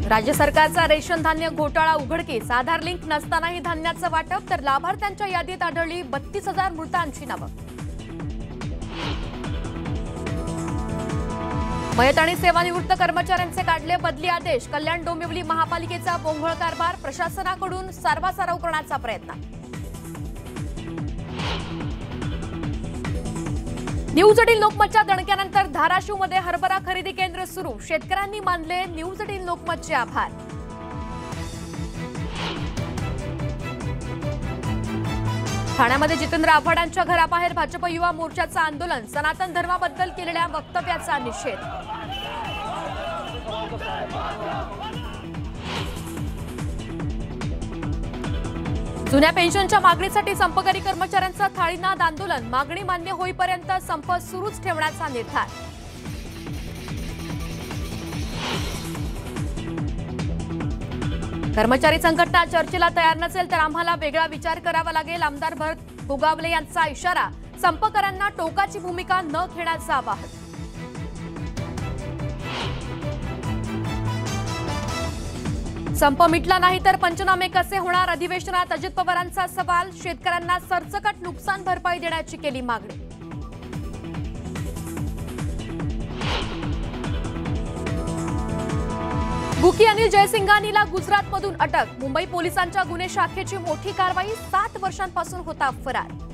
राज्य सरकारचा रेशन धान्य घोटाळा उघडकीस। आधार लिंक नसतानाही धान्याचं वाटप, तर लाभार्थ्यांच्या यादीत आढळली 32,000 मृतांची नावं। मयत आणि सेवानिवृत्त कर्मचाऱ्यांचे काढले बदली आदेश। कल्याण डोंबिवली महापालिकेचा बोंघळ कारभार, प्रशासनाकडून सारवासारव करण्याचा प्रयत्न। न्यूज 18 लोकमतच्या दणक्यानंतर धाराशिवमध्ये हरभरा खरेदी केंद्र सुरू। शेतकऱ्यांनी मानले न्यूज 18 लोकमतचे आभार। ठाण्यामध्ये जितेंद्र आव्हाडांच्या घराबाहेर भाजप युवा मोर्चाचं आंदोलन। सनातन धर्माबद्दल केलेल्या वक्तव्याचा निषेध। जुन्या पेन्शनच्या मागणीसाठी संपकरी कर्मचाऱ्यांचं थाळीनाद आंदोलन। मागणी मान्य होईपर्यंत संप सुरूच ठेवण्याचा निर्धार। कर्मचारी संघटना चर्चेला तयार नसेल तर आम्हाला वेगळा विचार करावा लागेल। आमदार भरत गोगावले यांचा इशारा। संपकऱ्यांना टोकाची भूमिका न घेण्याचं आवाहन। संप मिटला नाही तर पंचनामे कसे होणार? अधिवेशनात अजित पवारांचा सवाल। शेतकऱ्यांना सरसकट नुकसान भरपाई देण्याची केली मागणी। बुकी अनिल जयसिंघानीला गुजरातमधून अटक। मुंबई पोलिसांच्या गुन्हे शाखेची मोठी कारवाई। 7 वर्षांपासून होता फरार।